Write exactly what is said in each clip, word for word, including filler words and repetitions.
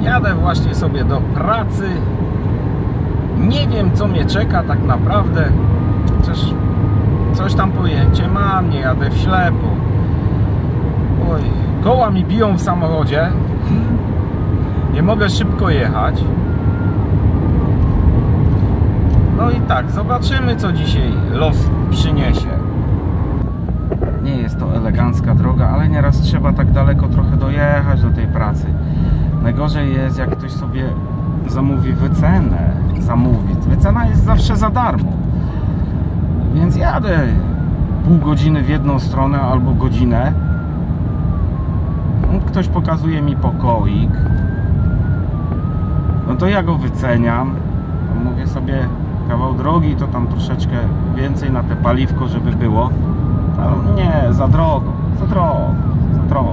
Jadę właśnie sobie do pracy. Nie wiem, co mnie czeka tak naprawdę. Chociaż coś tam pojęcie mam, nie jadę w ślepo. Oj, koła mi biją w samochodzie. Nie mogę szybko jechać. No i tak, zobaczymy, co dzisiaj los przyniesie. Nie jest to elegancka droga, ale nieraz trzeba tak daleko trochę dojechać do tej pracy. Najgorzej jest, jak ktoś sobie zamówi wycenę. Zamówi. Wycena jest zawsze za darmo. Więc jadę pół godziny w jedną stronę albo godzinę. Ktoś pokazuje mi pokoik. No to ja go wyceniam. Mówię sobie, kawał drogi, to tam troszeczkę więcej na te paliwko, żeby było. No nie, za drogo, za drogo, za drogo.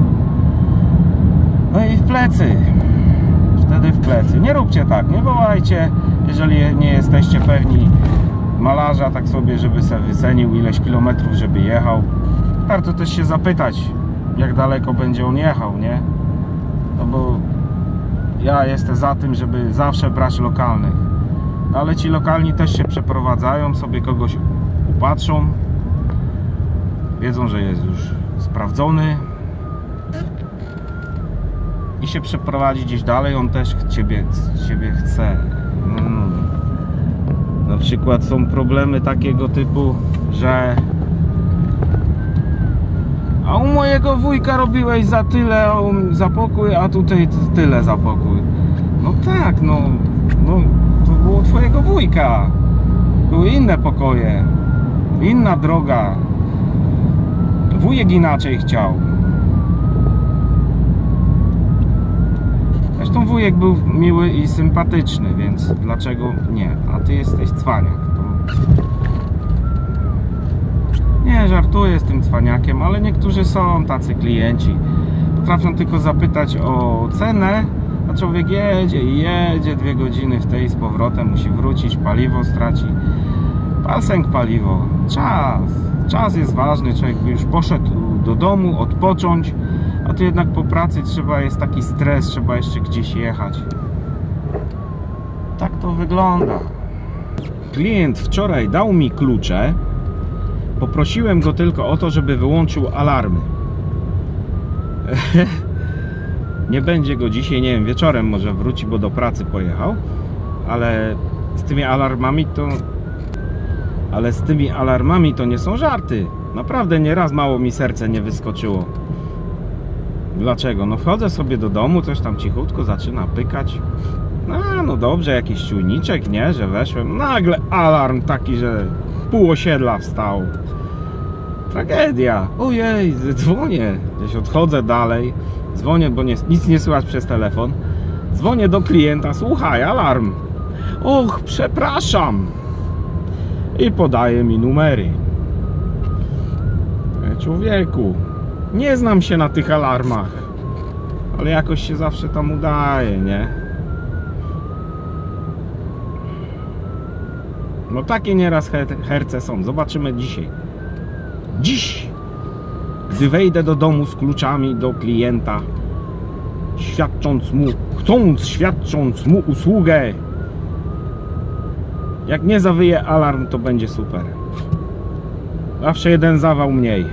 No i w plecy. Wtedy w plecy. Nie róbcie tak, nie wołajcie, jeżeli nie jesteście pewni malarza, tak sobie, żeby sobie wycenił ileś kilometrów, żeby jechał. Warto też się zapytać, jak daleko będzie on jechał, nie? No bo ja jestem za tym, żeby zawsze brać lokalnych. No ale ci lokalni też się przeprowadzają, sobie kogoś upatrzą. Wiedzą, że jest już sprawdzony i się przeprowadzi gdzieś dalej, on też ciebie, ciebie chce. Hmm. Na przykład są problemy takiego typu, że a u mojego wujka robiłeś za tyle za pokój, a tutaj tyle za pokój. No tak, no, no to było twojego wujka. Były inne pokoje, inna droga. Wujek inaczej chciał. Zresztą wujek był miły i sympatyczny, więc dlaczego nie? A ty jesteś cwaniak. To... Nie, żartuję z tym cwaniakiem, ale niektórzy są tacy klienci. Potrafią tylko zapytać o cenę, a człowiek jedzie i jedzie dwie godziny w tej z powrotem, musi wrócić, paliwo straci. Palsęk paliwo. Czas. Czas jest ważny, człowiek już poszedł do domu, odpocząć, a tu jednak po pracy trzeba, jest taki stres, trzeba jeszcze gdzieś jechać. Tak to wygląda. Klient wczoraj dał mi klucze. Poprosiłem go tylko o to, żeby wyłączył alarmy. Nie będzie go dzisiaj, nie wiem, wieczorem może wróci, bo do pracy pojechał. Ale z tymi alarmami to... Ale z tymi alarmami to nie są żarty. Naprawdę nieraz mało mi serce nie wyskoczyło. Dlaczego? No wchodzę sobie do domu, coś tam cichutko zaczyna pykać. No, no dobrze, jakiś czujniczek, nie? Że weszłem. Nagle alarm taki, że pół osiedla wstał. Tragedia. Ojej, dzwonię. Gdzieś odchodzę dalej. Dzwonię, bo nie, nic nie słychać przez telefon. Dzwonię do klienta. Słuchaj, alarm. Och, przepraszam. I podaje mi numery. Człowieku, nie znam się na tych alarmach, ale jakoś się zawsze tam udaje, nie? No takie nieraz herce są. Zobaczymy dzisiaj. Dziś, gdy wejdę do domu z kluczami do klienta, świadcząc mu, chcąc świadcząc mu usługę, jak nie zawyje alarm, to będzie super. Zawsze jeden zawał mniej.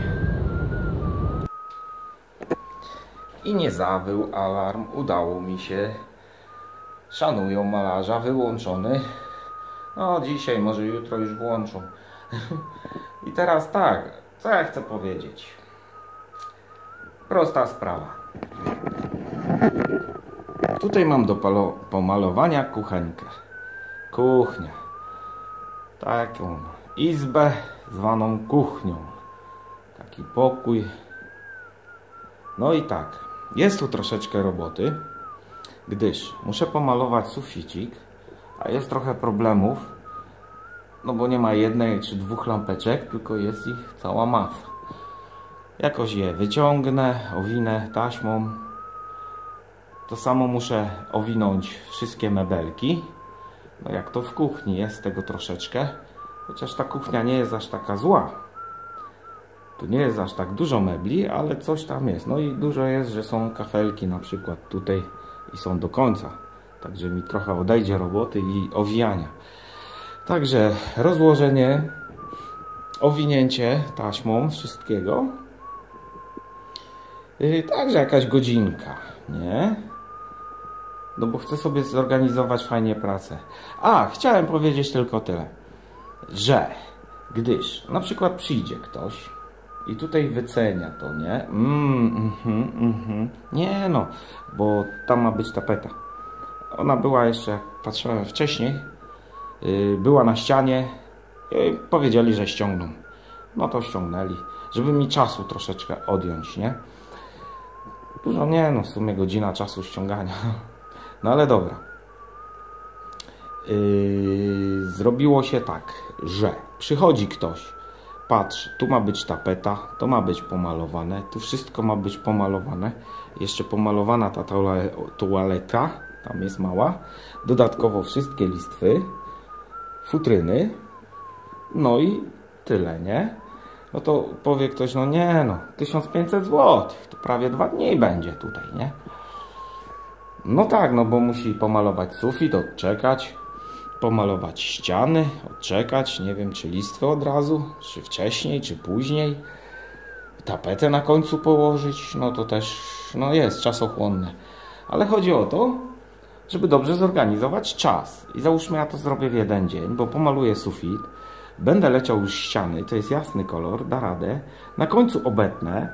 I nie zawył alarm, udało mi się. Szanują malarza, wyłączony. No dzisiaj, może jutro już włączą. I teraz tak, co ja chcę powiedzieć. Prosta sprawa. Tutaj mam do pomalowania kuchenkę. Kuchnia. Taką izbę zwaną kuchnią. Taki pokój. No i tak, jest tu troszeczkę roboty, gdyż muszę pomalować suficik, a jest trochę problemów, no bo nie ma jednej czy dwóch lampeczek, tylko jest ich cała masa. Jakoś je wyciągnę, owinę taśmą. To samo muszę owinąć wszystkie mebelki. No jak to w kuchni, jest tego troszeczkę. Chociaż ta kuchnia nie jest aż taka zła. Tu nie jest aż tak dużo mebli, ale coś tam jest. No i dużo jest, że są kafelki na przykład tutaj i są do końca. Także mi trochę odejdzie roboty i owijania. Także rozłożenie, owinięcie taśmą wszystkiego. Yy, także jakaś godzinka, nie? No bo chcę sobie zorganizować fajnie pracę. A, chciałem powiedzieć tylko tyle, że gdyż na przykład przyjdzie ktoś i tutaj wycenia to, nie? Mm, mm, mm, mm. Nie no, bo tam ma być tapeta. Ona była jeszcze, jak patrzyłem wcześniej, yy, była na ścianie i powiedzieli, że ściągną. No to ściągnęli, żeby mi czasu troszeczkę odjąć, nie? Dużo nie, no w sumie godzina czasu ściągania. No ale dobra. Yy, zrobiło się tak, że przychodzi ktoś, patrzy, tu ma być tapeta, to ma być pomalowane, tu wszystko ma być pomalowane. Jeszcze pomalowana ta toaleta, tam jest mała. Dodatkowo wszystkie listwy, futryny. No i tyle, nie? No to powie ktoś, no nie no, tysiąc pięćset złotych, to prawie dwa dni będzie tutaj, nie? No tak, no bo musi pomalować sufit, odczekać, pomalować ściany, odczekać, nie wiem czy listwy od razu, czy wcześniej, czy później, tapetę na końcu położyć, no to też no jest czasochłonne. Ale chodzi o to, żeby dobrze zorganizować czas. I załóżmy, ja to zrobię w jeden dzień, bo pomaluję sufit, będę leciał już ściany, to jest jasny kolor, da radę, na końcu obetnę,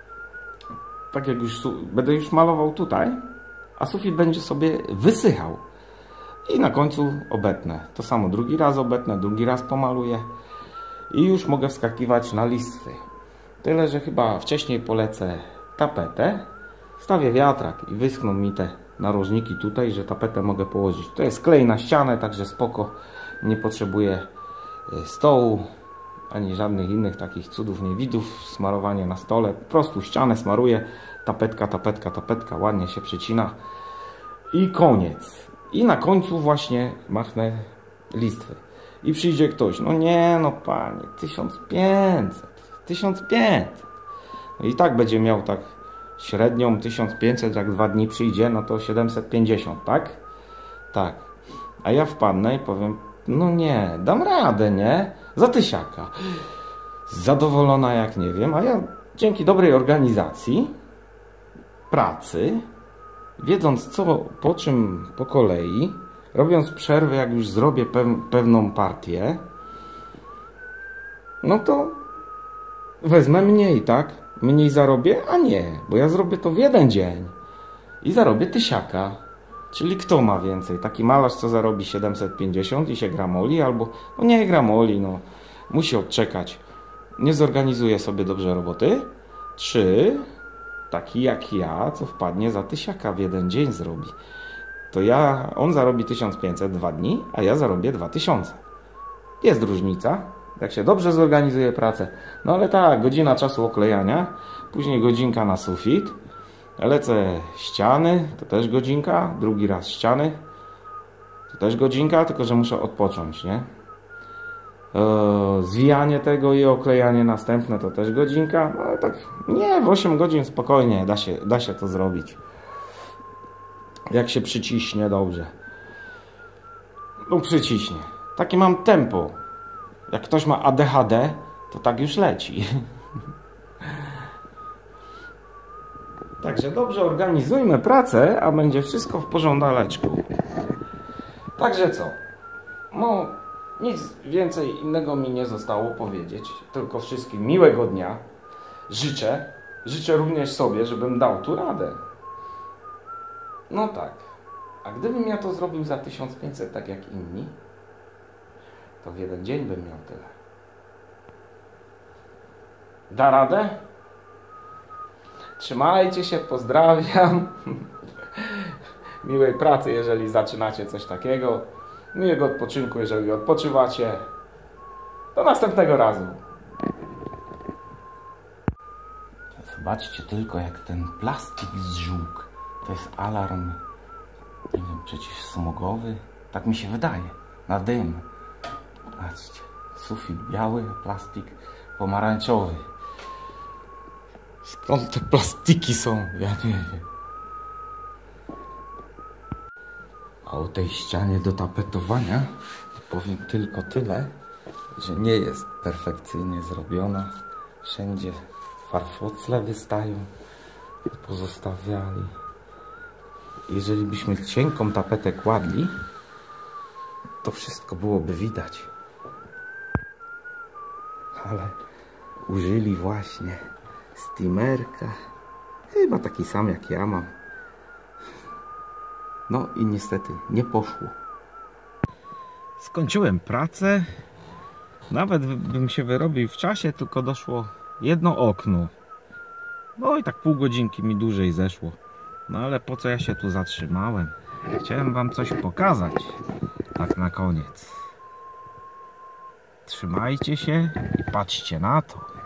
tak jak już będę już malował tutaj, a sufit będzie sobie wysychał. I na końcu obetnę. To samo drugi raz obetnę, drugi raz pomaluję. I już mogę wskakiwać na listwy. Tyle, że chyba wcześniej polecę tapetę. Wstawię wiatrak i wyschną mi te narożniki tutaj, że tapetę mogę położyć. To jest klej na ścianę, także spoko. Nie potrzebuję stołu, ani żadnych innych takich cudów, niewidów. Smarowanie na stole. Po prostu ścianę smaruję. Tapetka, tapetka, tapetka. Ładnie się przycina. I koniec. I na końcu właśnie machnę listwy. I przyjdzie ktoś. No nie no panie, tysiąc pięćset. tysiąc pięćset. No i tak będzie miał tak średnią tysiąc pięćset, jak dwa dni przyjdzie, no to siedemset pięćdziesiąt, tak? Tak. A ja wpadnę i powiem, no nie, dam radę, nie? Za tysiaka. Zadowolona jak nie wiem, a ja dzięki dobrej organizacji pracy, wiedząc co, po czym, po kolei, robiąc przerwę, jak już zrobię pewną partię, no to wezmę mniej, tak? Mniej zarobię? A nie, bo ja zrobię to w jeden dzień i zarobię tysiaka. Czyli kto ma więcej? Taki malarz, co zarobi siedemset pięćdziesiąt i się gramoli, albo no nie gramoli, no musi odczekać. Nie zorganizuje sobie dobrze roboty. Czy taki jak ja, co wpadnie za tysiaka w jeden dzień zrobi. To ja, on zarobi tysiąc pięćset dwa dni, a ja zarobię dwa tysiące. Jest różnica, jak się dobrze zorganizuje pracę. No ale tak, godzina czasu oklejania, później godzinka na sufit, lecę ściany, to też godzinka, drugi raz ściany, to też godzinka, tylko że muszę odpocząć, nie? Eee, zwijanie tego i oklejanie następne to też godzinka, no ale tak nie, w osiem godzin spokojnie da się, da się to zrobić. Jak się przyciśnie dobrze. No przyciśnie. Takie mam tempo. Jak ktoś ma A D H D, to tak już leci. Także dobrze organizujmy pracę, a będzie wszystko w porządaleczku. Także co? No, nic więcej innego mi nie zostało powiedzieć. Tylko wszystkim miłego dnia. Życzę. Życzę również sobie, żebym dał tu radę. No tak. A gdybym ja to zrobił za tysiąc pięćset, tak jak inni, to w jeden dzień bym miał tyle. Da radę? Trzymajcie się, pozdrawiam. Miłej pracy, jeżeli zaczynacie coś takiego. Miłego odpoczynku, jeżeli odpoczywacie. Do następnego razu. Zobaczcie tylko, jak ten plastik zżółkł. To jest alarm, nie wiem, przeciwsmogowy. Tak mi się wydaje. Na dym. Patrzcie. Sufit biały, plastik pomarańczowy. Skąd te plastiki są? Ja nie wiem. A o tej ścianie do tapetowania to powiem tylko tyle, że nie jest perfekcyjnie zrobiona. Wszędzie farfocle wystają, pozostawiali. Jeżeli byśmy cienką tapetę kładli, to wszystko byłoby widać. Ale użyli właśnie steamerka, chyba taki sam jak ja mam. No i niestety nie poszło. Skończyłem pracę. Nawet bym się wyrobił w czasie, tylko doszło jedno okno. No i tak pół godzinki mi dłużej zeszło. No ale po co ja się tu zatrzymałem? Chciałem wam coś pokazać. Tak na koniec. Trzymajcie się i patrzcie na to.